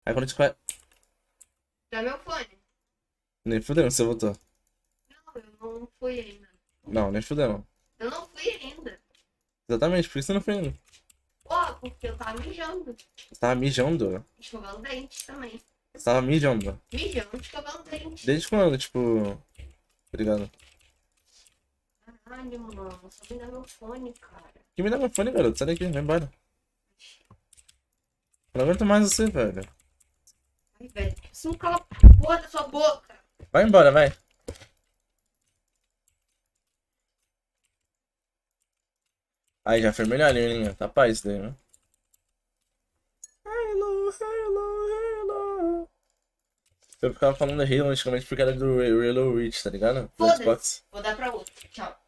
Aí quando você vai. Dá meu fone. Nem fudendo, você voltou. Não, eu não fui ainda. Não, nem fudendo. Eu não fui ainda. Exatamente, por isso você não foi indo. Ó, porque eu tava mijando. Você tava mijando. Escovando dente também. Você tava mijando. Mijando, escovando dente. Desde quando, tipo. Tá ligado? Caralho, mano. Só me dá meu fone, cara. Que me dá meu fone, garoto. Sai daqui, vai embora. Eu não aguento mais você, velho. Ai, velho. Você não cala a porra da sua boca. Vai embora, vai. Aí já foi melhor, Leoninha. Tá paz isso daí, né? Hello, hello, hello. Eu ficava falando Halo antigamente porque era do Halo Reach, tá ligado? Do Foda-se. Xbox. Vou dar pra outro. Tchau.